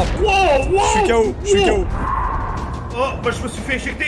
Wow, wow. Je suis KO, je suis KO. Oh, bah je me suis fait éjecter.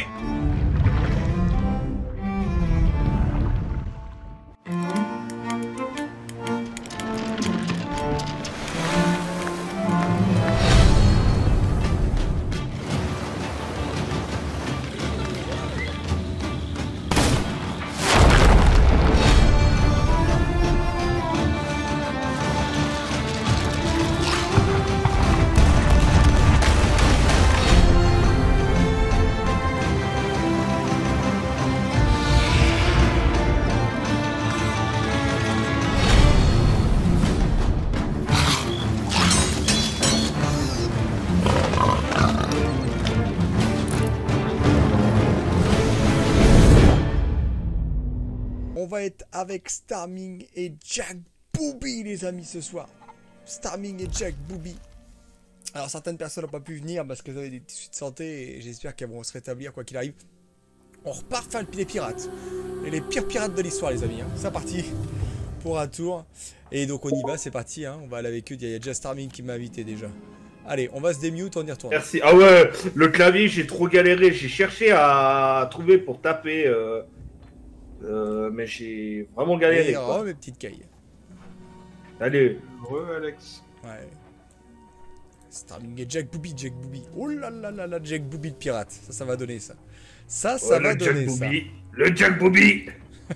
On va être avec Starming et Jack Booby, les amis, ce soir. Starming et Jack Booby. Alors, certaines personnes n'ont pas pu venir parce qu'elles avaient des soucis de santé et j'espère qu'elles vont se rétablir quoi qu'il arrive. On repart faire les pirates. Et les pires pirates de l'histoire, les amis. Hein. C'est parti pour un tour. Et donc, on y va, c'est parti. Hein. On va aller avec eux. Il y a déjà Starming qui m'a invité déjà. Allez, on va se démute, on y retourne. Merci. Ah ouais, le clavier, j'ai trop galéré. J'ai cherché à trouver pour taper. Mais j'ai vraiment galéré. Oh, mes petites cailles. Allez. Alex. Ouais. Starming et Jack Booby, Jack Booby. Oh là là là là, Jack Booby le pirate. Ça va donner ça. Ça va donner ça. Le Jack Booby.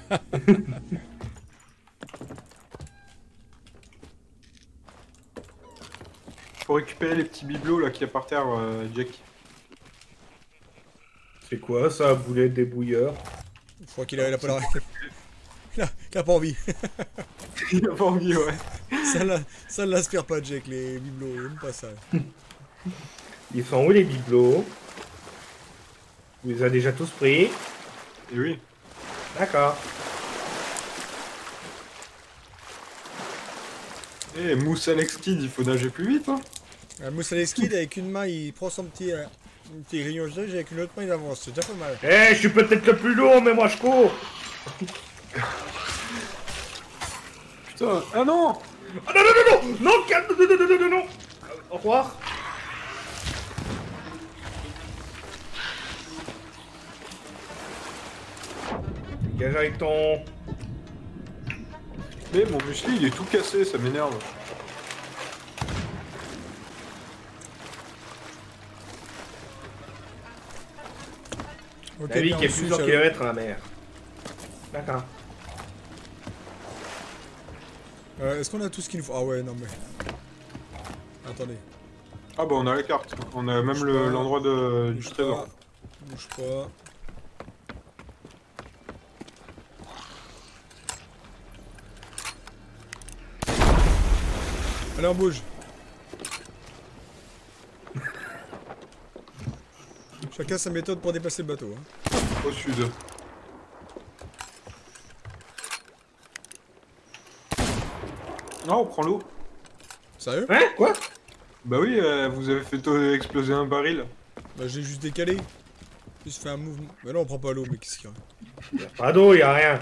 Faut récupérer les petits bibelots là qu'il y a par terre, Jack. C'est quoi ça, boulet débouilleur? Je crois qu'il a pas il a pas envie. Il a pas envie, ouais. Ça l'aspire pas, Jack, les bibelots, il aime pas ça. Ils sont où les bibelots? Tu les as déjà tous pris? Et oui. D'accord. Eh, Mousse Alex Kid, il faut nager plus vite, hein. Mousse Alex Kid, avec une main, il prend son petit grillon de et avec une autre main, il avance. C'est déjà pas mal. Eh, je suis peut-être le plus lourd, mais moi je cours. Putain, ah non! Ah non, non, non, non! Non, calme! Non, non, non, non, non, non! Au revoir! Dégage avec ton... Mais mon muesli, il est tout cassé, ça m'énerve. La vie qui est plusieurs kilomètres à la mer. D'accord. Est-ce qu'on a tout ce qu'il nous faut? Ah ouais, non mais... Attendez. Ah bah on a la carte, on a même l'endroit du trésor. Bouge pas. Allez, on bouge. Chacun sa méthode pour dépasser le bateau. Hein. Au sud. Non, on prend l'eau. Sérieux? Hein? Quoi? Bah oui, vous avez fait exploser un baril. Bah j'ai juste décalé. Juste fait un mouvement. Mais là on prend pas l'eau, mais qu'est-ce qu'il y a? Y'a pas d'eau, y'a rien.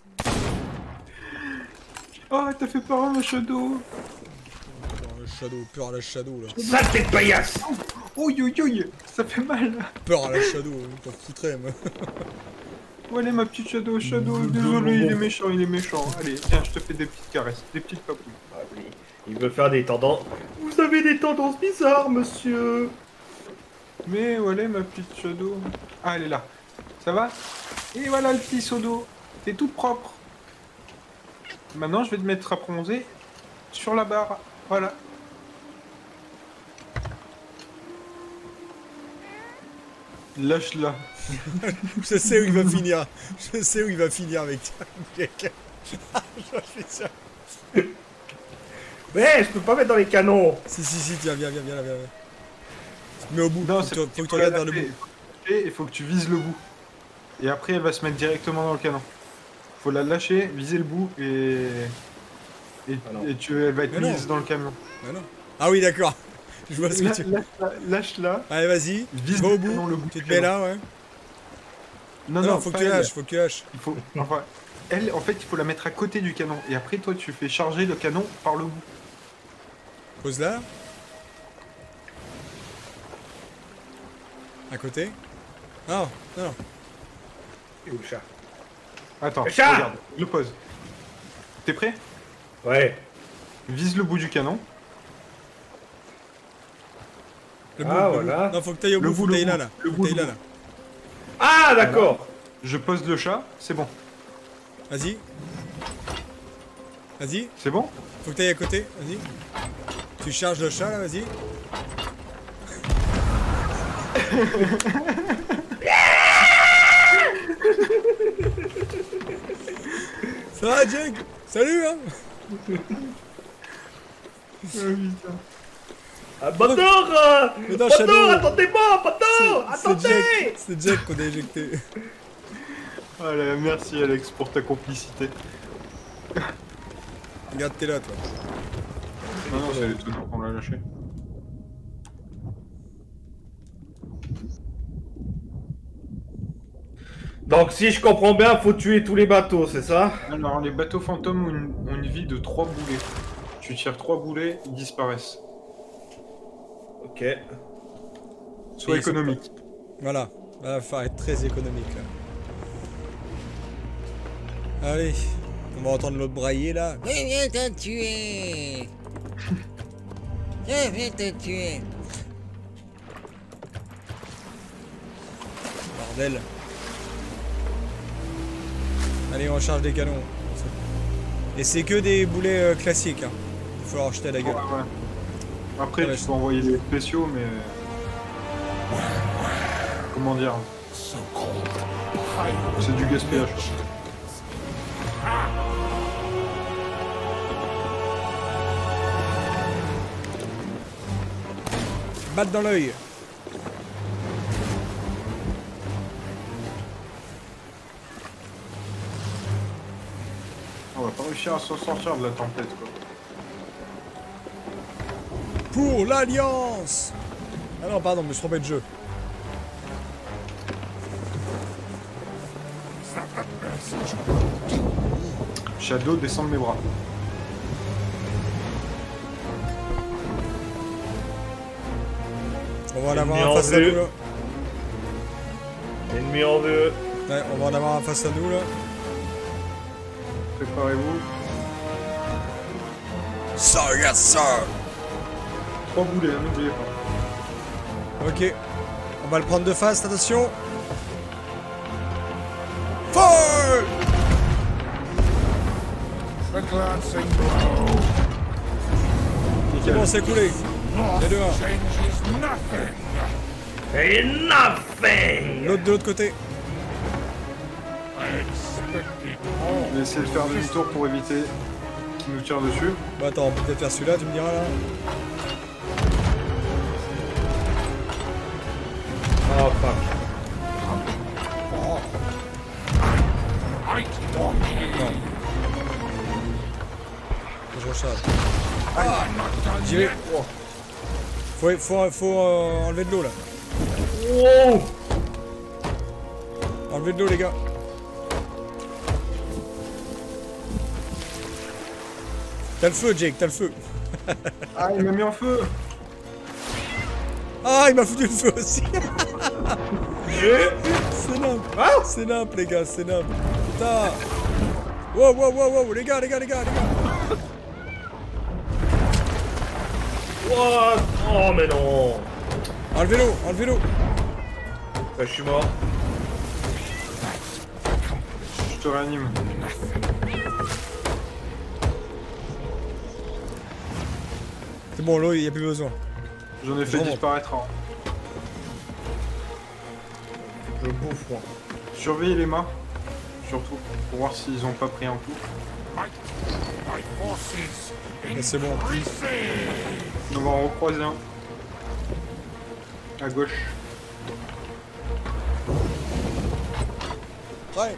Oh, t'as fait peur à ma shadow. Peur à la shadow là. Saleté de paillasse! Ouïe, ouïe, ouïe, ça fait mal. Peur à la shadow, on t'en foutrait moi. Où elle est ma petite shadow, désolé, il est méchant, il est méchant. Allez, viens, je te fais des petites caresses, des petites papouilles. Ah oui, il veut faire des tendances... Vous avez des tendances bizarres, monsieur! Mais où elle est ma petite shadow? Ah, elle est là. Ça va? Et voilà le petit seau d'eau. T'es toute propre. Maintenant, je vais te mettre à bronzer sur la barre. Voilà. Lâche-la. Je sais où il va finir. Je sais où il va finir avec quelqu'un. Je suis sûr. Mais je peux pas mettre dans les canons! Si, tiens, viens là, viens là. Mais au bout, Non, faut que tu regardes vers le bout. Et il faut que tu vises le bout. Et après, elle va se mettre directement dans le canon. Faut la lâcher, viser le bout et elle va être mise dans le camion. Ah non. Ah oui, d'accord. Je vois ce que tu... Lâche-la. Allez, vas-y. Vise Va au le bout. canon, le bout Tu du te mets canon. là, ouais. Non, faut que tu lâches, faut que tu lâches. Il faut... Enfin, elle, en fait, il faut la mettre à côté du canon. Et après, toi, tu fais charger le canon par le bout. Pose là. À côté. Non, non, non. Et où le chat? Attends, Le chat regarde, le pose. T'es prêt? Ouais. Vise le bout du canon. Le Ah, bout, le voilà. bout. Non, faut que t'ailles au Le bout, faut bout, que le t'ailles là, bout. là. Le Faut bout, que t'ailles le là, là. Ah, d'accord. Je pose le chat, c'est bon. Vas-y. Vas-y. C'est bon? Faut que t'ailles à côté, vas-y. Tu charges le chat là, vas-y. Ça va, Jack? Salut, hein? Ah, Bator Mais non, Bator, Shadow. attendez-moi, Bator Attendez C'est Jack qu'on a éjecté. Allez, merci Alex pour ta complicité. Regarde, t'es là, toi. Non, non, c'est l'étonnant qu'on l'a lâché. Donc, si je comprends bien, faut tuer tous les bateaux, c'est ça? Alors, les bateaux fantômes ont une vie de 3 boulets. Tu tires 3 boulets, ils disparaissent. Ok. Sois Et ils sont économique. Voilà. Là, il va falloir être très économique, là. Allez. On va entendre l'autre brailler, là. Je viens te tuer. Je viens te tuer. Bordel. Allez, on charge des canons. Et c'est que des boulets classiques, hein. Il faut leur jeter à la Ouais, gueule. ouais. Après, Ouais, tu peux envoyer des spéciaux, mais... Comment dire? C'est du gaspillage. Batte dans l'œil. On va pas réussir à s'en sortir de la tempête, quoi. Pour l'Alliance. Ah non, pardon, je me suis trompé de jeu. Shadow, descend de mes bras. On va en avoir Ennemi un en face à vue. nous, là. Ennemi en vue. Ouais, on va en avoir un face à nous, là. Préparez-vous. Sir, yes, sir. 3 boulets, n'oubliez pas. Ok. On va le prendre de face, attention. Fire! C'est bon, c'est coulé. Les deux, un. Et nothing L'autre de l'autre côté. On va essayer de faire demi-tour pour éviter qu'ils nous tirent dessus. Bah attends, on peut peut-être faire celui-là, tu me diras là. Oh fuck. Je recharge. J'y vais. Faut enlever de l'eau là. Wow Enlever de l'eau les gars. T'as le feu Jake, t'as le feu. Ah, il m'a mis en feu! Ah il m'a foutu le feu aussi. J'ai... C'est nimp. Ah C'est nimp les gars, c'est nimp. Putain. Wow wow wow wow les gars. What? Oh mais non. Enlevez l'eau. Bah, je suis mort. Je te réanime. C'est bon l'eau, il n'y a plus besoin. J'en ai fait Vraiment. disparaître un. Je bouffe moi. Surveillez les mâts, surtout, pour voir s'ils ont pas pris un coup. Là, c'est bon. On va en recroiser un. À gauche. Ouais.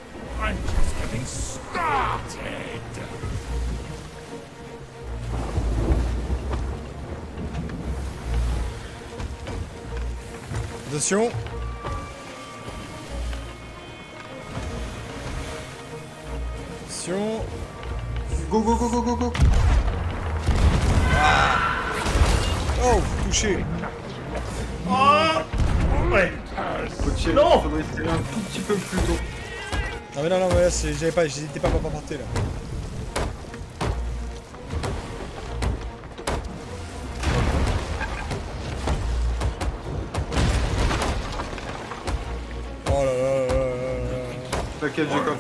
Attention. Attention. Go go go go go go! Oh, touché. Oh ouais. Faut tirer, Non. faudrait tirer un tout petit peu plus tôt. Non mais non, mais là, j'étais pas porté là. Oh là là là là là. T'inquiète, Jacob.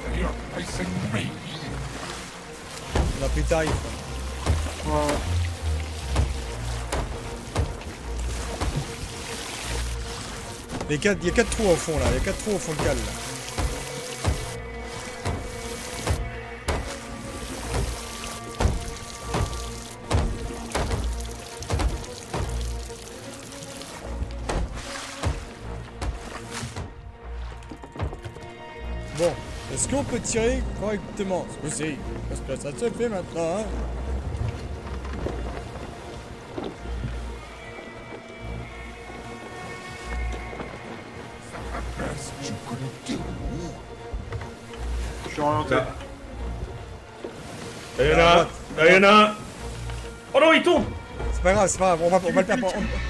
On a pris tarif. Ouais. Il y a 4 trous au fond là, il y a 4 trous au fond de cale là. Bon, est-ce qu'on peut tirer correctement ce coup-ci? Parce que ça se fait maintenant, hein. Je suis orienté. Là. Là, il y en a un. Là, il y en a un. Oh non, il tombe. C'est pas grave, on va le perdre.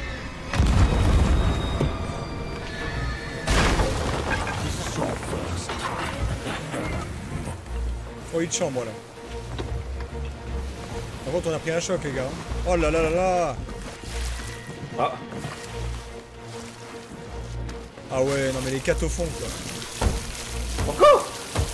Oh, il te chambre là. Par contre, on a pris un choc, les gars. Oh là là là là. Ah. Ah ouais, non mais les 4 au fond, quoi. Encore.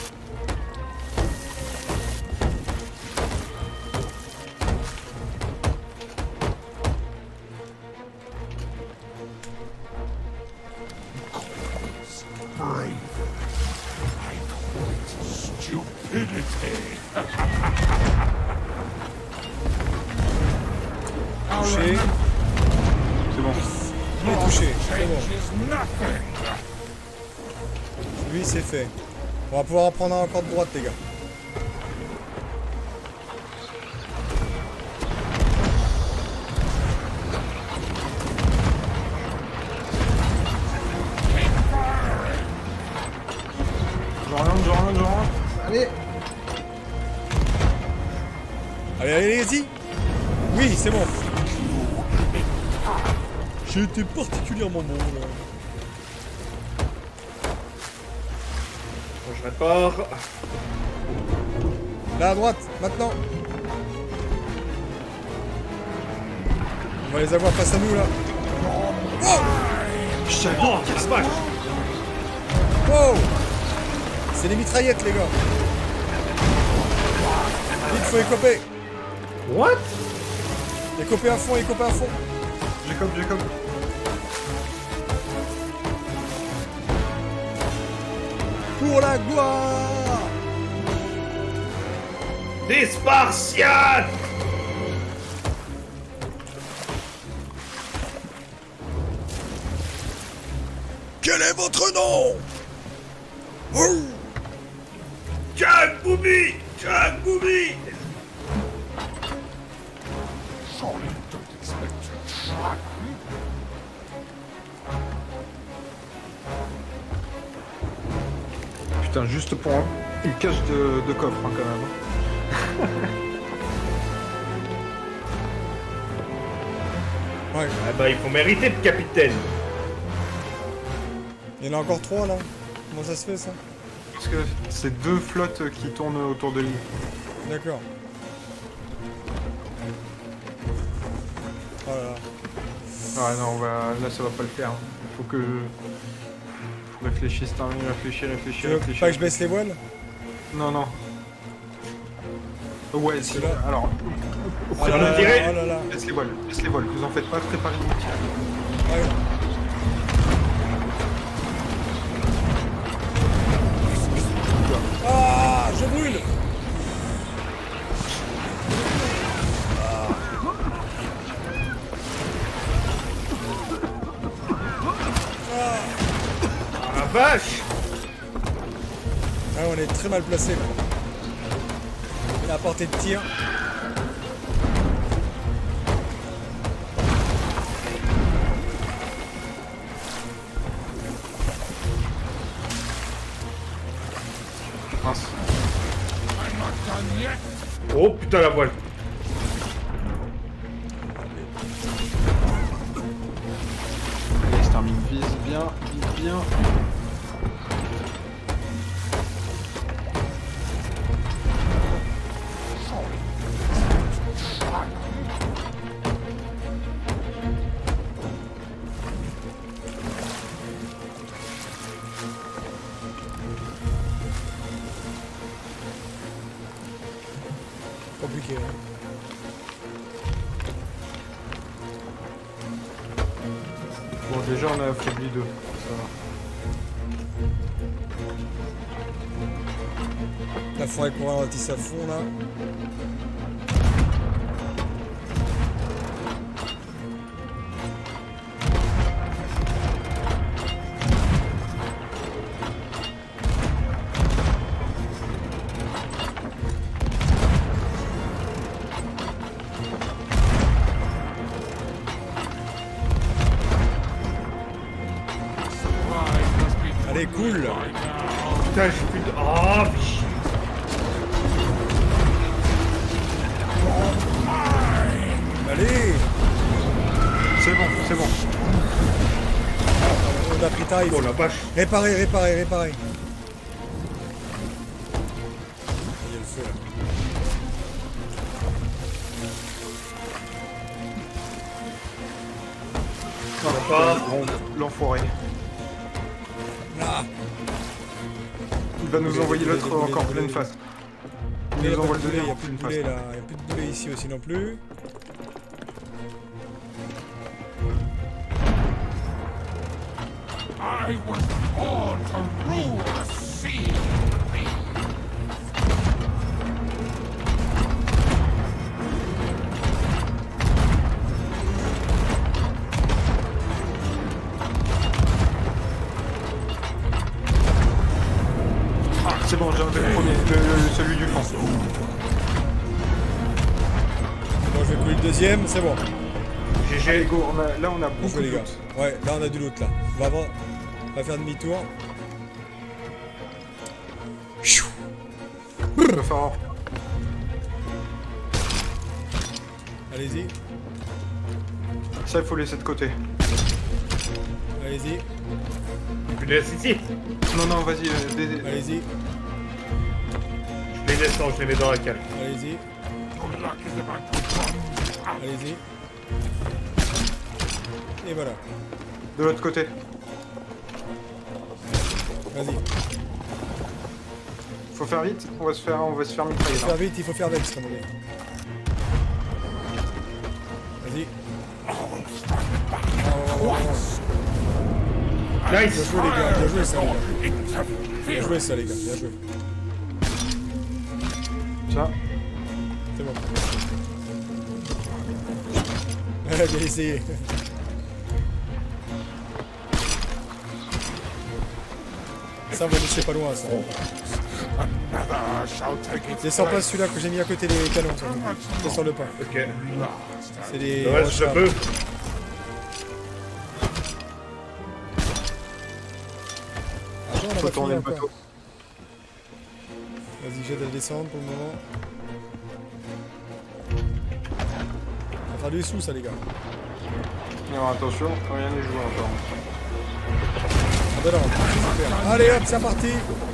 Touché. C'est bon. Il est touché, c'est bon. Lui, c'est fait. On va pouvoir en prendre un encore de droite, les gars. Je rentre. Allez. Allez-y. Oui, c'est bon. J'ai été particulièrement bon, là. Bon, je répare. Là, à droite, maintenant. On va les avoir face à nous, là. Oh, quelle vache. Wow! C'est des mitraillettes, les gars. Vite, faut écoper. What? Écoper à fond, écoper à fond. Jacob. Pour la gloire! Des Spartiates. Quel est votre nom? Oh! Jack Booby. Jack Booby. Putain, juste pour une cage de coffre, hein, quand même. Ouais, Ah bah, il faut mériter, capitaine. il y en a encore 3 là. Comment ça se fait ça? Parce que c'est 2 flottes qui tournent autour de l'île. D'accord. Oh là là. Ah non, là ça va pas le faire. Faut que faut réfléchir, réfléchir. Tu veux pas que je baisse les voiles? Non. Ouais, c'est là. Alors, Oh là là, tirer. oh là là. laisse les voiles. Vous en faites pas, préparez une tir. Ouais. Ah, je brûle. Ah, la vache. Ah, on est très mal placé là. La portée de tir. Mince. Oh putain, la voile. Allez, Starming vise bien. bien. Compliqué. Hein. Bon, déjà, on a affaibli 2. Ça va. La forêt qu'on ralentisse à fond là. Allez, cool. Putain, j'ai plus de. Oh, biche. Allez. C'est bon, c'est bon. On a pris taille. Oh la vache. Réparer. Il y a le feu là. L'enfoiré. Ah. Il va nous envoyer l'autre encore pleine face. Il Il n'y nous a envoie pas le de boulet, deuxième il en pleine face. n'y a plus de boulet ici aussi non plus. I was born to rule the sea. Ah, c'est bon, j'ai enlevé le premier, celui du fond. Bon, je vais couler le deuxième, c'est bon. Allez, go, là on a Bon beaucoup joué, de les gars. loot. Ouais, là on a du loot là. On va faire demi-tour. Il va falloir... Allez-y, Ça, il faut laisser de côté. allez-y, Je les laisse ici. Non, non, vas-y, allez-y, Je les laisse, non, je les mets dans la cale. allez-y, Your luck is about to run out. allez-y. Et voilà, de l'autre côté. vas-y. Faut faire vite, on va se faire mitrailler. Il faut faire vite, il faut faire vite, comme on dit. Vas-y. Bien Nice. joué les gars, bien joué ça les gars. Bien joué ça les gars, bien joué. Ça. C'est bon. Bien essayé. Ça, on va laisser pas loin, ça. Another shall take its Descends pas place. celui-là que j'ai mis à côté des canons, ça. Descends le pas. Ok. C'est des... Le reste, je recharges. peux. Attends, on a Faut pas tourner fini le encore. bateau. Vas-y, j'aide à descendre pour le moment. On va faire des sous, ça, les gars. Alors attention, rien n'est joué encore. Ah bah non, super. Allez hop, c'est parti.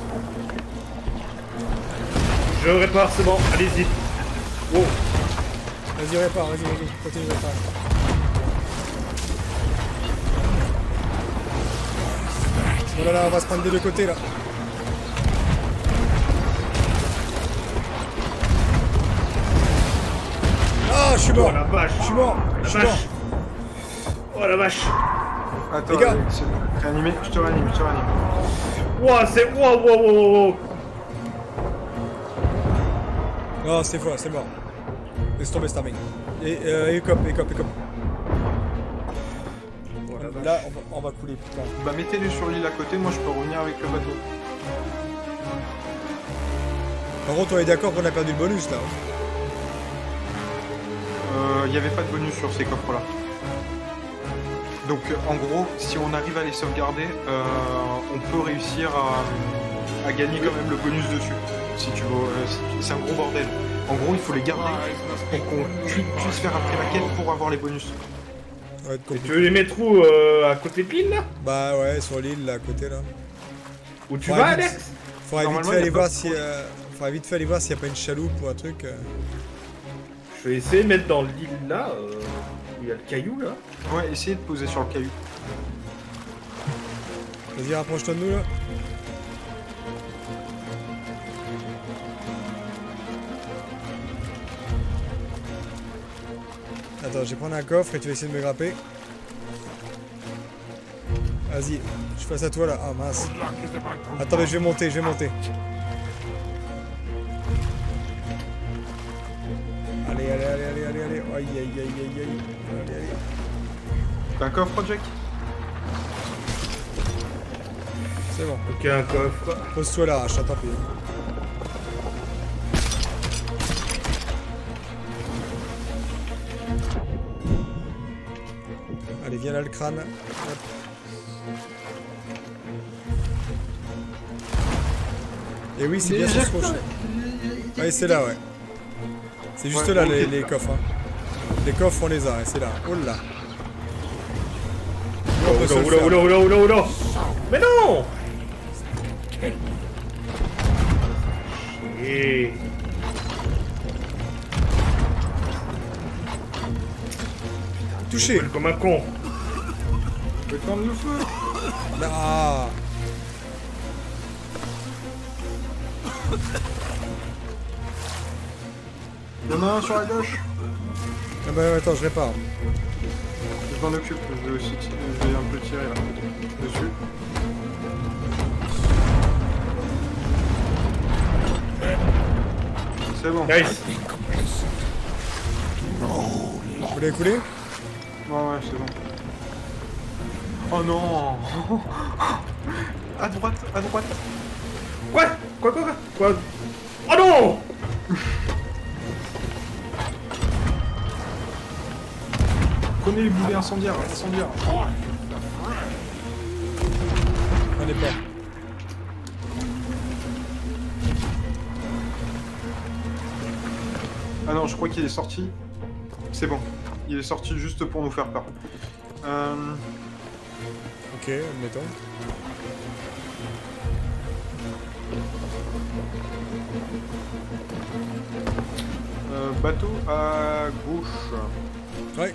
Je répare, c'est bon. Allez-y. Oh. Vas-y, répare, vas-y, continue, répare. Oh là là, on va se prendre des deux côtés, là. Ah, je suis mort. Oh la vache. Je suis mort. La Je suis mort. vache. Oh la vache. Attends, Les gars. Alex, réanimé, je te réanime. Ouah, c'est. Wow. Non, c'est faux, c'est mort. Laisse tomber, Starming. Et écope. Là, on va couler, putain. Bah mettez-les sur l'île à côté, moi je peux revenir avec le bateau. Par contre, on est d'accord qu'on a perdu le bonus, là. Il n'y avait pas de bonus sur ces coffres là. Donc en gros, si on arrive à les sauvegarder, on peut réussir à gagner quand même le bonus dessus. Si tu veux, c'est un gros bordel. En gros, il faut les garder pour qu'on puisse faire après la quête pour avoir les bonus. va être Et compliqué. tu veux les mettre où à côté de l'île là? Bah ouais, sur l'île, là, à côté, là. Où tu Ouais, vas, vite. Alex? Faudrait vite Normalement, fait y a aller pas voir de si... Faudrait vite fait aller voir s'il n'y a pas une chaloupe ou un truc. Je vais essayer de mettre dans l'île là, où il y a le caillou là. Ouais, essayez de poser sur le caillou. Vas-y, rapproche-toi de nous, là. Attends, je vais prendre un coffre et tu vas essayer de me grapper. Vas-y, je suis face à toi là. Ah mince. Attends, mais je vais monter, je vais monter. Allez, allez, allez, allez, allez, allez. Aïe, aïe, aïe, aïe, aïe. Allez, allez. T'as un coffre, Jack? C'est bon. Ok, un coffre. Pose-toi là, je t'attends plus. Allez, viens là le crâne. Hop. Et oui, c'est bien sur ce rocher. Ouais, c'est là, ouais. C'est juste Ouais, là ok. les coffres. Hein. Les coffres, on les a, et c'est là. Oh là. On peut se le Oula, faire. oula, oula, oula, oula. Mais non! Chier. Touché. Comme un con. Je vais prendre le feu. Ah. Il y en a un sur la gauche. Ah bah attends, je répare. Je m'en occupe, je vais aussi je vais un peu tirer là. Dessus. C'est bon. Nice. Vous l'avez coulé? Ouais, ouais, c'est bon. Oh non. À droite, à droite. Quoi? Quoi? Oh non! Prenez les boulets incendiaires, incendiaires. On est pas. Ah non, je crois qu'il est sorti. C'est bon. Il est sorti juste pour nous faire peur. Ok, admettons. Bateau à gauche. Ouais.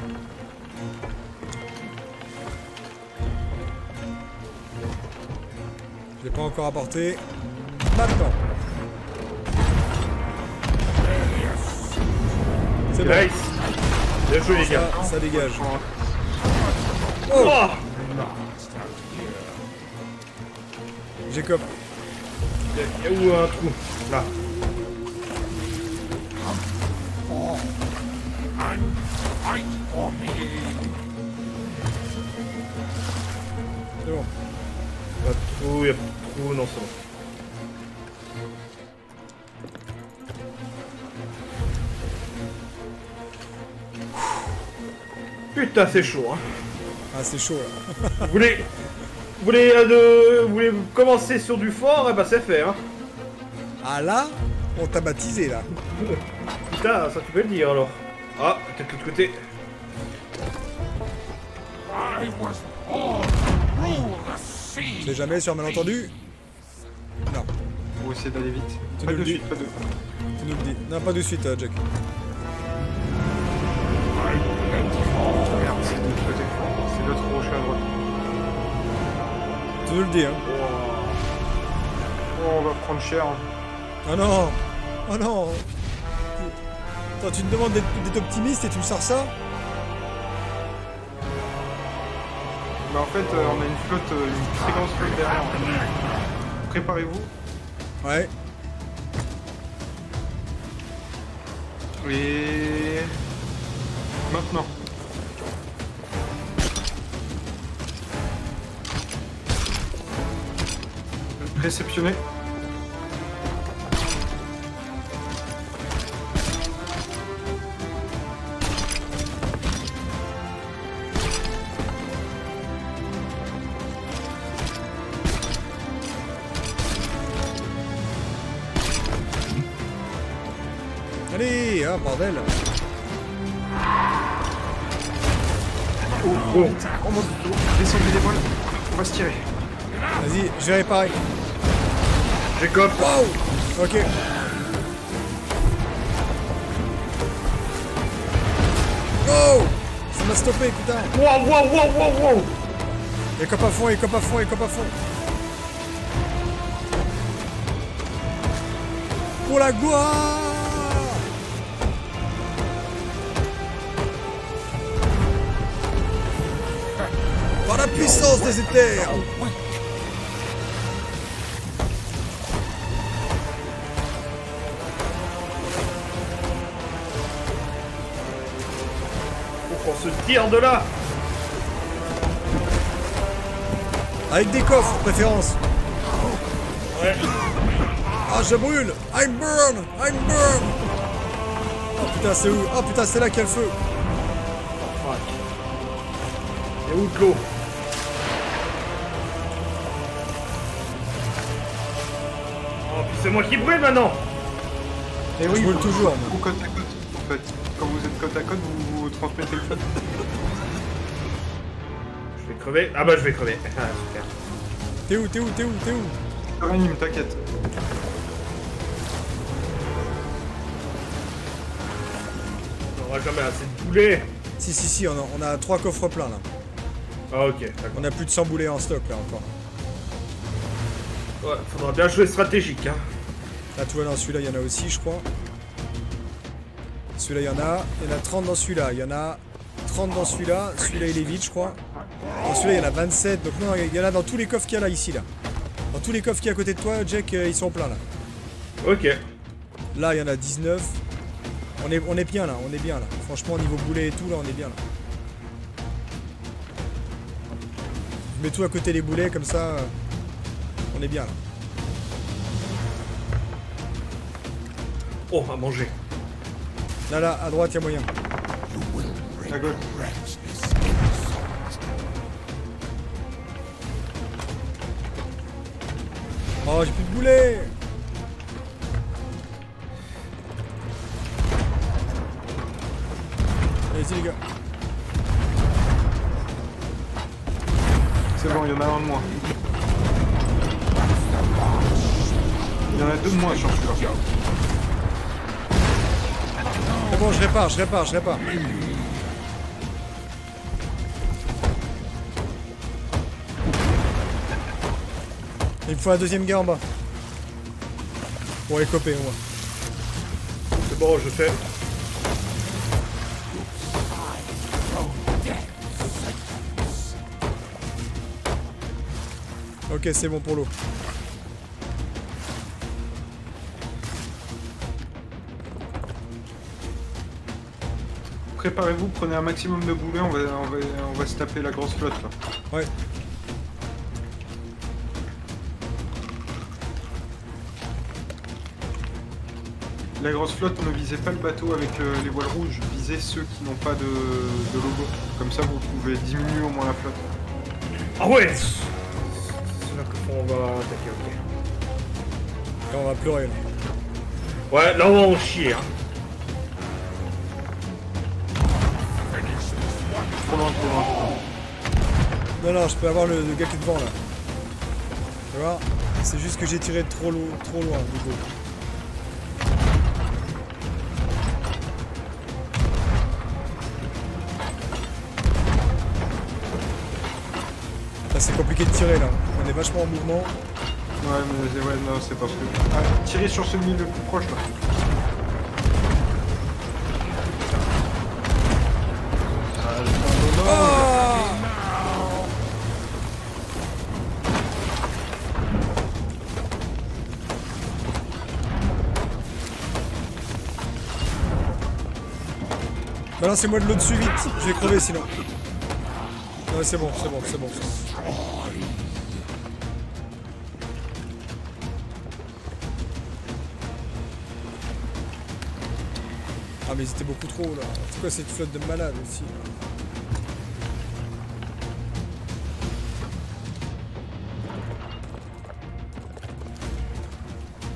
Je l'ai pas encore apporté. Maintenant. C'est bon. Nice. Bien joué les gars. Ça dégage. Oh! Jacob. Il y a où un trou? Là. Fight for me. C'est bon. Pas de trou, il y a pas de trou, non c'est bon. Putain c'est chaud hein. Ah, c'est chaud là. Vous voulez commencer sur du fort, et bah c'est fait hein. Ah là, on t'a baptisé là. Putain, ça tu peux le dire alors. Ah, peut-être de l'autre côté. I was born to rule the sea. C'est jamais sur un malentendu? Non, On va essayer d'aller vite. Tu Pas nous de le dis. suite, pas de... tu nous le dis. Non, pas de suite, Jack. Merde, c'est de l'autre côté. C'est l'autre rocher à droite. Tu nous le dis, hein. Oh, on va prendre cher. Oh non. Oh non. Attends, tu me demandes d'être optimiste et tu me sors ça? Mais en fait, on a une flotte, une très grosse flotte derrière. Préparez-vous. Ouais. Et... Maintenant. Réceptionner. Allez, ah bordel. Oh, vite, on monte du dos, descendez les voiles, on va se tirer. Vas-y, je vais réparer. J'écope. Wow. Ok. Oh, ça m'a stoppé, putain. Wow, wow, wow, wow, wow. Écope à fond, écope à fond, écope à fond. Pour la gloire. Par la puissance des éthers. Faut qu'on se tire de là. Avec des coffres, préférence. Ouais. Ah, je brûle. I'm burn. I'm burn. Oh putain, c'est où? Oh putain, c'est là qu'il y a le feu. Et où de l'eau? Oh, puis c'est moi qui brûle maintenant. Et oui, Je brûle toujours, vous côte à côte, en fait. Quand vous êtes côte à côte, vous transmettez le feu. Je vais crever. Ah bah je vais crever. Ah, super. T'es où? T'es où? T'es où? T'es où? Je réanime, t'inquiète. On aura jamais assez de boulets. Si, on a 3 coffres pleins là. Ah ok, d'accord. On a plus de 100 boulets en stock là encore. Ouais, faudra bien jouer stratégique, hein. Là, tu vois, dans celui-là, il y en a aussi, je crois. Celui-là, il y en a. Il y en a 30 dans celui-là. Il y en a 30 dans celui-là. Celui-là, il est vide, je crois. Dans celui-là, il y en a 27. Donc, non, il y en a dans tous les coffres qu'il y a là, ici, là. Dans tous les coffres qu'il y a à côté de toi, Jack, ils sont pleins, là. Ok. Là, il y en a 19. On est bien, là. On est bien, là. Franchement, au niveau boulet et tout, là, on est bien, là. Je mets tout à côté des boulets, comme ça, on est bien, là. Oh, à manger. Là, à droite, il y a moyen. À gauche. Oh, j'ai plus de boulets. Allez-y, les gars. C'est bon, il y en a un de moins. Il y en a 2 de moins sur celui-là. C'est bon, je répare. Il me faut un deuxième gars en bas. Pour les coper, moi. C'est bon, je fais. Ok, c'est bon pour l'eau. Préparez-vous, prenez un maximum de boulets, on va se taper la grosse flotte là. Ouais. La grosse flotte, ne visez pas le bateau avec les voiles rouges, visez ceux qui n'ont pas de logo. Comme ça, vous pouvez diminuer au moins la flotte. Ah ouais. C'est là qu'on va attaquer, ok. Là, on va pleurer, là. Ouais, là on va en chier, hein. Trop loin, trop loin. Non, je peux avoir le gars qui est devant, là. Tu vois? C'est juste que j'ai tiré trop loin, du coup. Là, c'est compliqué de tirer, là. On est vachement en mouvement. Ouais, mais ouais, non, c'est parce que... Ah, tirez sur celui le plus proche, là. Balancez-moi de l'eau dessus vite, je vais crever sinon. Ouais, c'est bon. Ah mais ils étaient beaucoup trop là. C'est quoi cette flotte de malades aussi là?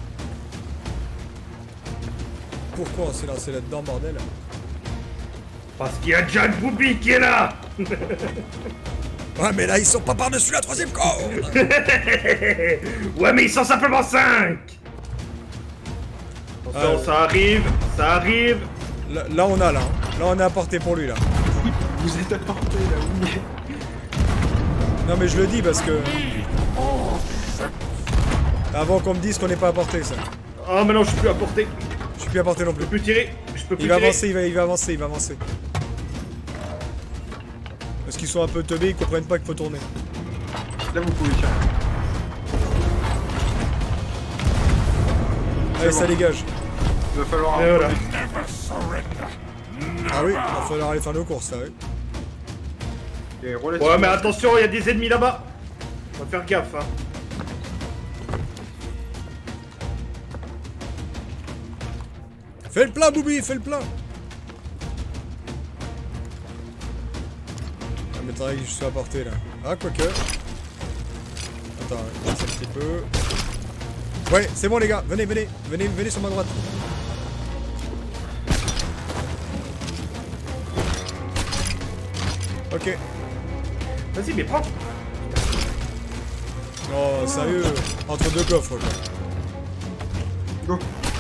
Pourquoi c'est là-dedans bordel? Parce qu'il y a Jack Booby qui est là. Ouais, mais là, ils sont pas par-dessus la 3ème corde. Ouais, mais ils sont simplement 5. Attention, ça arrive, ça arrive. Là, on a, là. Là, on est à portée pour lui, là. Vous êtes à portée, là, oui. Non, mais je le dis parce que... Avant qu'on me dise qu'on n'est pas à portée, ça. Oh, mais non, je suis plus à portée. Je suis plus à portée non plus. Je peux plus tirer. Je peux plus Il va tirer. avancer, il va avancer, il va avancer. Parce qu'ils sont un peu teubés, ils comprennent pas qu'il faut tourner. Là, vous pouvez tirer. Allez, ça dégage. Il va falloir... Et voilà. Ah oui, il va falloir aller faire nos courses, là, oui. Et relativement... Ouais, mais attention, il y a des ennemis là-bas. On va faire gaffe, hein. Fais le plein, Booby, fais le plein. Ah, mais t'as que je suis à portée, là. Ah, quoique. Attends, ouais, un petit peu. Ouais, c'est bon, les gars. Venez, venez. Venez, venez sur ma droite. Ok. Vas-y, mais prends. Oh, sérieux. Entre deux coffres, quoi. Go.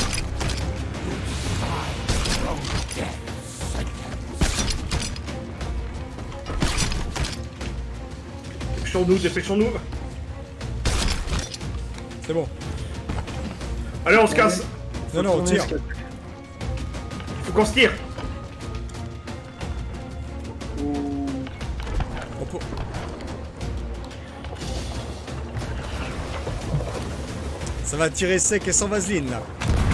Dépêchons-nous, dépêchons-nous. C'est bon. Allez, on se casse. Non, non, on tire. Faut qu'on se tire. On peut... Ça va tirer sec et sans vaseline, là.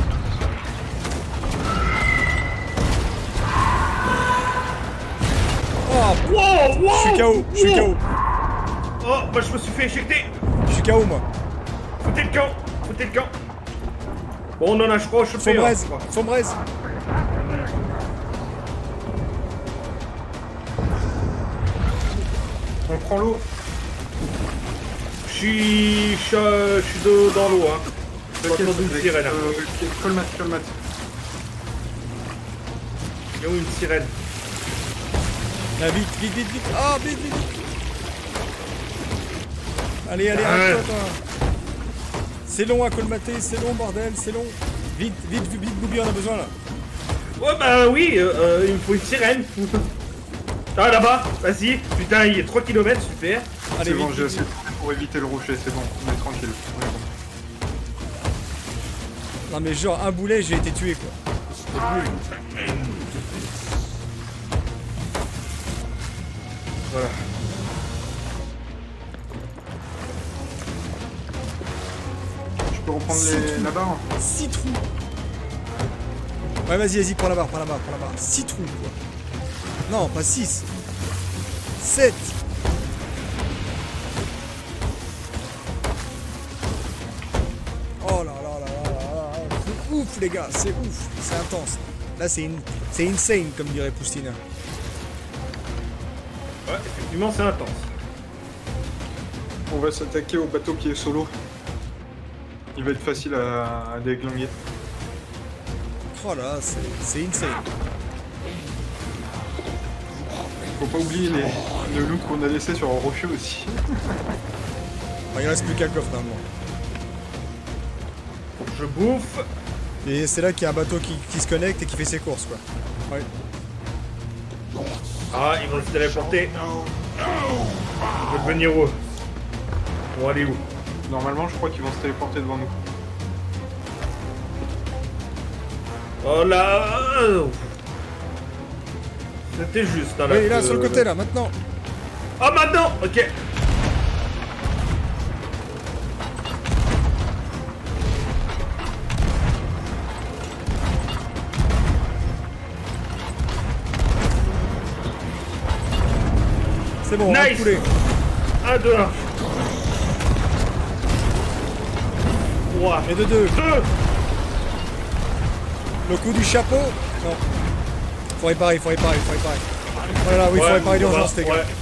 Oh, Wow, wow. je suis KO, je suis KO. Oh, bah je me suis fait éjecter. Je suis KO, moi. Foutez le camp, foutez le camp. Bon, on en a, je crois, chopé. Fombraise, Fombraise. On prend l'eau. Je suis dans l'eau, hein. Je vais entendre une sirène. Colmat, colmat. Il y a où une sirène? Là, vite, vite, vite, vite. Ah, vite, vite, vite. Allez, allez, Ouais. arrête-toi, toi. C'est long à colmater, c'est long, bordel, c'est long. Vite, vite, vite, vite, Booby, on a besoin, là. Ouais, bah oui, il me faut une sirène. Ah, là-bas, vas-y. Putain, il y a 3 km, super. Allez, C'est bon, vite, j'ai vite, assez de temps pour éviter le rocher, c'est bon, on est tranquille. On est bon. Non, mais genre, un boulet, j'ai été tué, quoi. Voilà. Je peux reprendre la barre? 6 trous. Ouais, vas-y, vas-y, prends la barre, prends la barre, prends la barre. 6 trous, quoi. Non, pas 6. 7. Oh là là là là là là. C'est ouf, les gars, c'est ouf. C'est intense. Là, c'est insane, comme dirait Poustina. Ouais, effectivement, c'est intense. On va s'attaquer au bateau qui est solo. Il va être facile à déglinguer. Oh là, c'est insane. Faut pas oublier le loot qu'on a laissé sur un rocher aussi. Enfin, il reste plus qu'un coffre, normalement. Je bouffe. Et c'est là qu'il y a un bateau qui se connecte et qui fait ses courses, quoi. Ouais. Ah, ils vont se téléporter. Je vais devenir où? Bon, aller où? Normalement, je crois qu'ils vont se téléporter devant nous. Oh là. C'était juste, hein, là. Oui, là, sur le côté, là, maintenant. Ah, maintenant. Ok. C'est bon, on va Nice. couler. 1, 2, 1. 3. Et de 2. 2. Le coup du chapeau. Non. Faut réparer, faut réparer, faut réparer. Voilà, oui, faut réparer d'urgence, les gars. Ouais.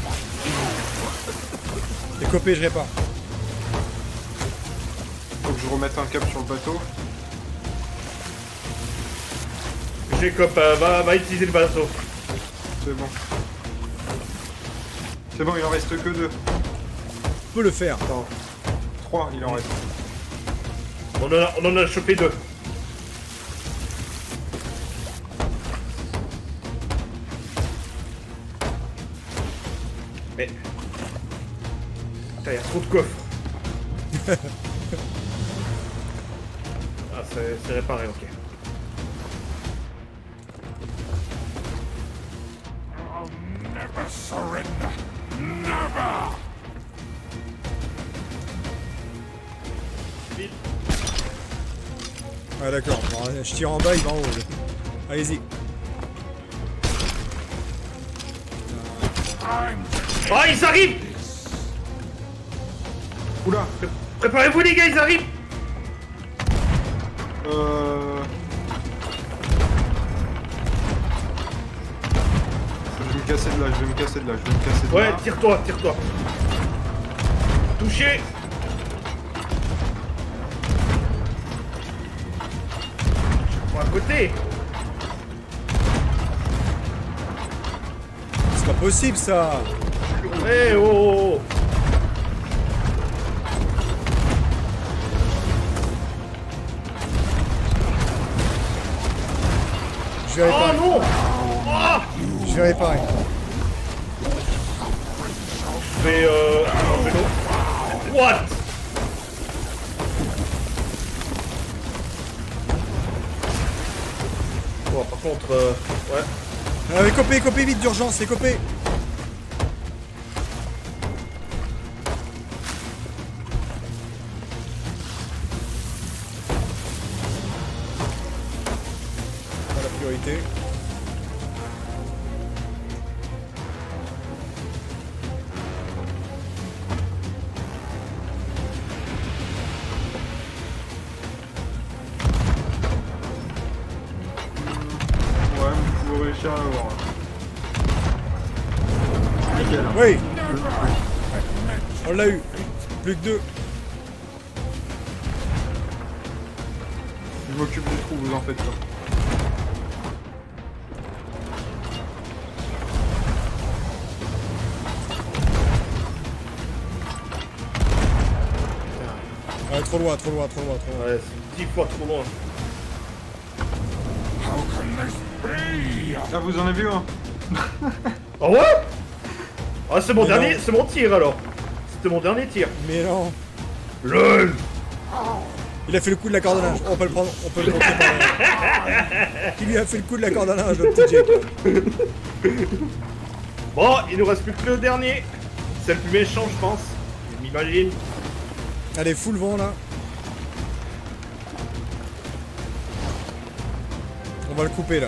Décopé, je répare. Faut que je remette un cap sur le bateau. J'ai copain, va utiliser le bateau. C'est bon. C'est bon, il en reste que 2. On peut le faire. Attends. 3, il en reste. On en a chopé 2. Mais... Putain, y'a trop de coffres. Ah, c'est réparé, ok. I'll never surrender. Never! Vite. Ouais, d'accord. Bon, je tire en bas, il va en haut. Allez-y. Oh, ils arrivent! Oula. Préparez-vous les gars, ils arrivent! Je vais me casser de là, je vais me casser de là, je vais me casser de là. Ouais, tire-toi, tire-toi. Touché! Je prends à côté! C'est pas possible ça. Eh oh, oh, oh. Je vais Oh réparer. non! Oh! Je vais réparer. Je vais un vélo. What? Bon, par contre, ouais. Copé vite d'urgence, c'est copé. Pas la priorité. Ouais, mais faut réussir à l'avoir. Nickel. Oui. On l'a eu. Plus que 2. Je m'occupe du trou, vous en faites pas. Ouais, trop loin. Ouais, c'est 10 fois trop loin. How can this be? Ah, vous en avez vu un? Ah ouais? Ah, c'est mon Mais dernier, non. c'est mon tir alors. C'était mon dernier tir. Mais non. LOL! Il a fait le coup de la corde à linge. On peut le prendre. On peut le prendre. Il lui a fait le coup de la corde à linge, le petit Jack. Bon, il nous reste plus que le dernier. C'est le plus méchant, je pense. Je m'imagine. Allez, full vent là. On va le couper là.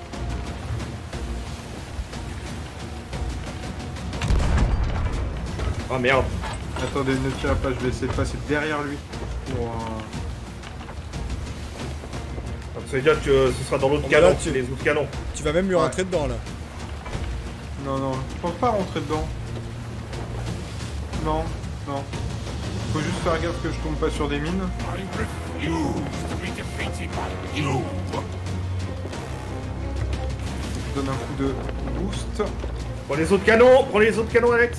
Ah merde. Attendez, ne tirez pas, je vais essayer de passer derrière lui. Pour, Donc, ça veut dire que ce sera dans l'autre Oh, bah canon, là, tu- les autres canons. Tu vas même lui Ouais. rentrer dedans là. Non, non, je pense pas rentrer dedans. Non, non. Faut juste faire gaffe que je tombe pas sur des mines. I refuse to be defeated by you. Je donne un coup de boost. Prends les autres canons, Alex.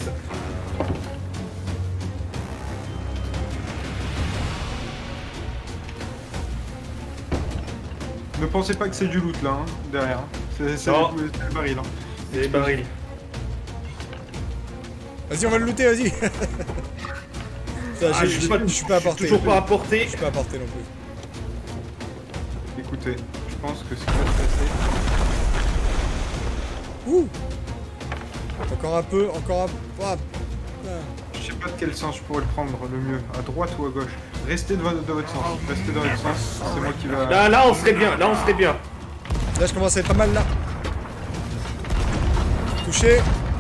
Ne pensez pas que c'est du loot là, hein, derrière. C'est Non. le baril. Hein. C'est les barils. Vas-y, on va le looter, vas-y. Putain, Ah, je suis pas, je suis pas à portée. toujours pas à portée. Je suis pas à portée non plus. Écoutez, je pense que ce qui va se passer. Ouh. Encore un peu, encore un peu. Ah. Je sais pas de quel sens je pourrais le prendre le mieux, à droite ou à gauche. Restez dans votre sens, restez dans votre sens, c'est moi qui va... Là, on serait bien, là, on serait bien. Là, je commence à être pas mal là. Touché.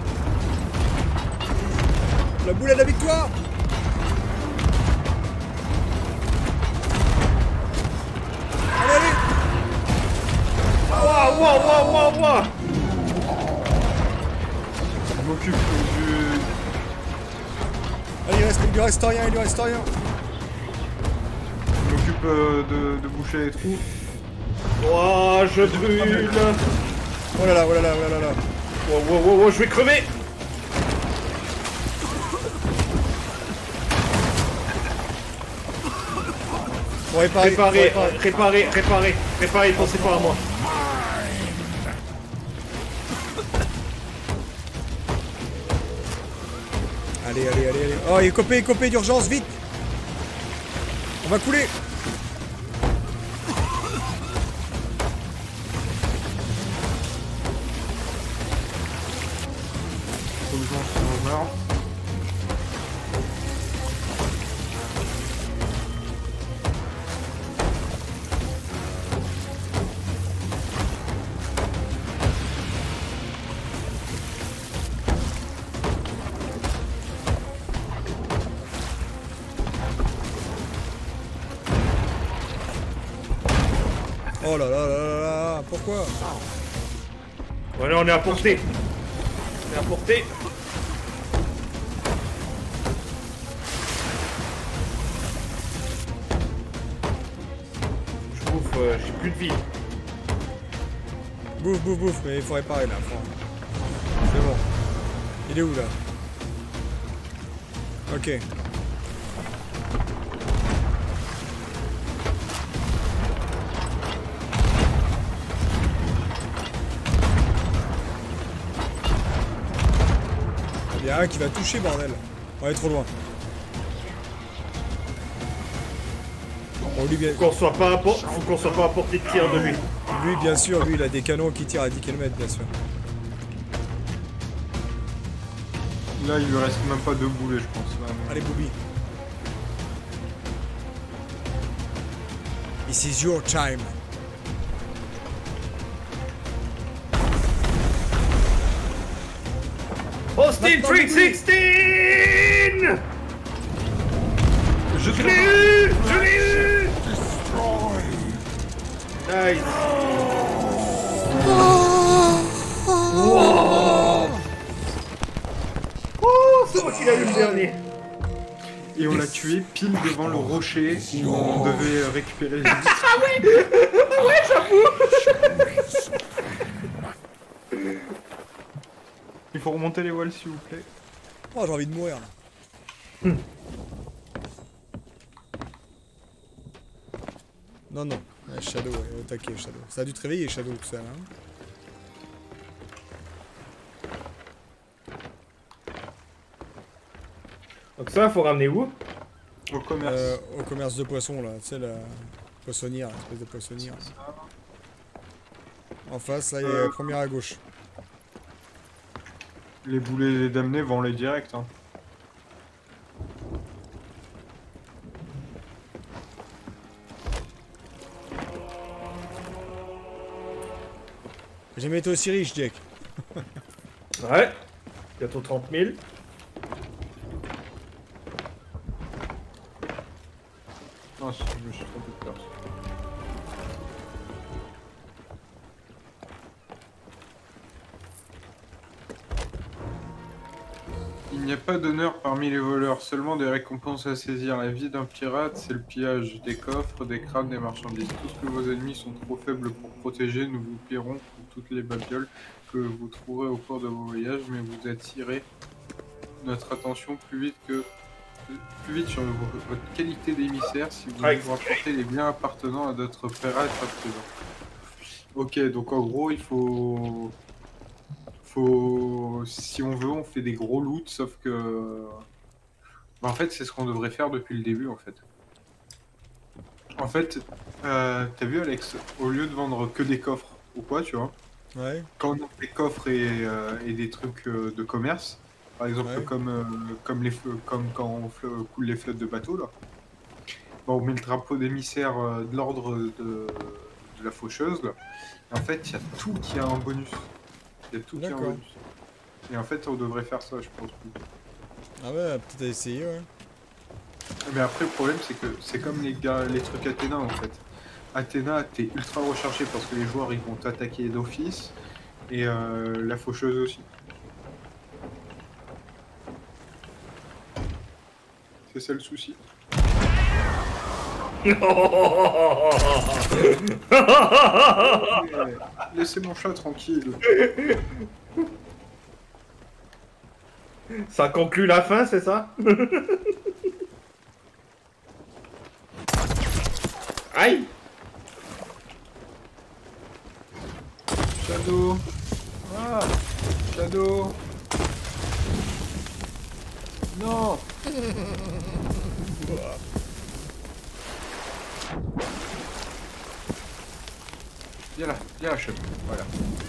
La boule à la victoire. Allez, allez. Waouh. Je m'occupe du... Allez, il lui reste rien, Je m'occupe de boucher les trous. Oh, je brûle. Oh là là. Wow, wow, wow, wow, je vais crever. Faut réparer. Réparer, pensez pas à moi. Allez. Oh, il est copé d'urgence, vite. On va couler. Faut que j'en sois mort. Oh là là là là là, pourquoi? Voilà, on est à portée. On est à portée. Je bouffe, j'ai plus de vie. Bouffe, mais il faut réparer là, c'est bon. Il est où là? Ok. Il y a un qui va toucher, bordel. On est trop loin. Bon, lui, Faut qu'on soit pas à portée de tir de lui. lui, bien sûr, lui, il a des canons qui tirent à 10 km, bien sûr. Là, il lui reste même pas 2 boulets, je pense. Là. Allez, Booby. This is your time. Austin Maintenant, 316. Je Je l'ai eu. Nice. Wow. Oh, c'est moi qui l'ai eu le dernier. Et on l'a tué pile devant le rocher où on devait récupérer les Il faut remonter les walls s'il vous plaît. Oh, j'ai envie de mourir là. Non. Ouais, Shadow, ouais, au taquet, Shadow. Ça a dû te réveiller, Shadow, tout ça, hein. Donc ça, faut ramener où? Au commerce. Au commerce de poissons, là. Tu sais, la poissonnière, l'espèce de poissonnière. En face, là, il y a la première à gauche. Les boulets d'amener vont les direct. Hein. J'ai jamais été aussi riche, Jack. Ouais. Bientôt 30 000. Non, je me suis trompé de place. Il n'y a pas d'honneur parmi les voleurs, seulement des récompenses à saisir. La vie d'un pirate, c'est le pillage des coffres, des crânes, des marchandises. Tout ce que vos ennemis sont trop faibles pour protéger, nous vous paierons pour toutes les babioles que vous trouverez au cours de vos voyages, mais vous attirez notre attention plus vite sur votre qualité d'émissaire si vous nous rapportez les biens appartenant à notre pirate à présent. Ok, donc en gros, il faut... Si on veut, on fait des gros loots, sauf que... Bah, en fait, c'est ce qu'on devrait faire depuis le début, en fait. En fait, t'as vu, Alex, au lieu de vendre que des coffres ou quoi, tu vois, Ouais. quand on a des coffres et des trucs de commerce, par exemple Ouais. comme quand on coule les flottes de bateaux, là, bah, on met le drapeau d'émissaire de l'ordre de la faucheuse, là. Et en fait, il y a tout qui a un bonus. Il y a tout qui a un D'accord. bonus. Et en fait, on devrait faire ça, je pense. Ah ouais, peut-être à essayer, ouais. Mais après, le problème, c'est que c'est comme les trucs Athéna, en fait. Athéna, t'es ultra recherché parce que les joueurs, ils vont t'attaquer d'office. Et la faucheuse aussi. C'est ça le souci. Laissez mon chat tranquille. Ça conclut la fin, c'est ça? Aïe! Shadow. Ah, Shadow. Non. Viens là, Shadow. Voilà.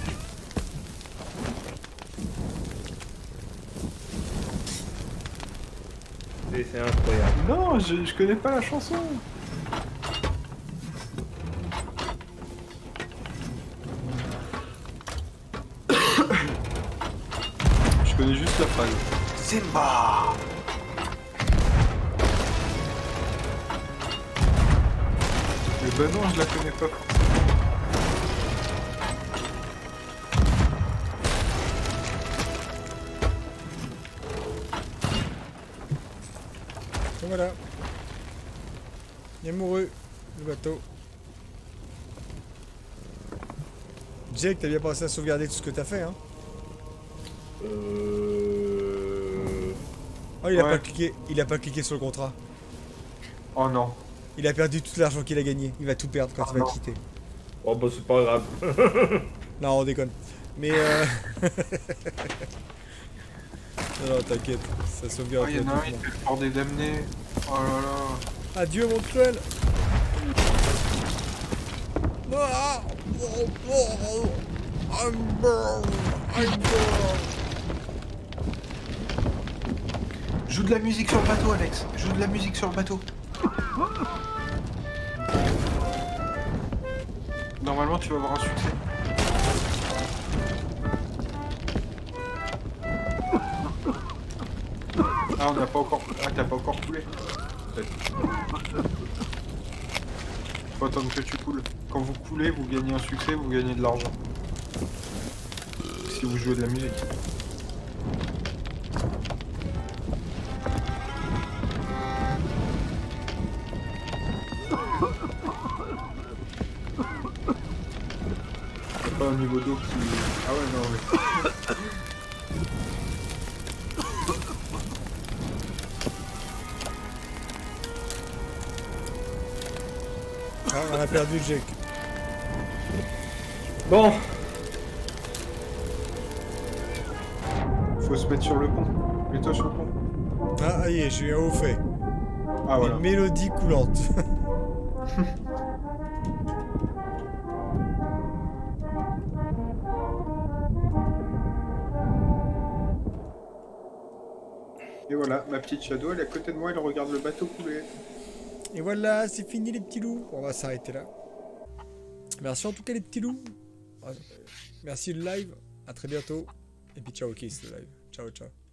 C'est incroyable. Non, je connais pas la chanson. Je connais juste la phrase. Simba. Mais bah non, je la connais pas. Et voilà. Il est amoureux, le bateau. Jake, t'as bien pensé à sauvegarder tout ce que t'as fait, hein? Oh, il a Ouais. pas cliqué. Il a pas cliqué sur le contrat. Oh non. Il a perdu tout l'argent qu'il a gagné. Il va tout perdre quand Ah il va non. quitter. Oh bah c'est pas grave. Non, on déconne. Mais non, t'inquiète. Ça Oh, sauvegarde il y en a un, il automatiquement. fait le port des damnés. Oh là là. Adieu, mon cruel. Ah, oh, oh, oh. I'm burned. I'm burned. Joue de la musique sur le bateau, Alex. Joue de la musique sur le bateau. Normalement, tu vas avoir un succès. Ah, on n'a pas encore... Ah, t'as pas encore coulé. Peut-être. Faut attendre que tu coules. Quand vous coulez, vous gagnez un succès, vous gagnez de l'argent. Si vous jouez de la musique. C'est pas un niveau d'eau qui... Ah ouais, non, mais... Ah, on a perdu Jake. Bon, Faut se mettre sur le pont. Mets-toi sur le pont. Ah, ça y est, j'ai eu un haut fait. Ah voilà. Une mélodie coulante. Et voilà, ma petite Shadow, elle est à côté de moi, elle regarde le bateau couler. Et voilà, c'est fini les petits loups. On va s'arrêter là. Merci en tout cas les petits loups. Merci le live. À très bientôt. Et puis ciao Kiss le live. Ciao ciao.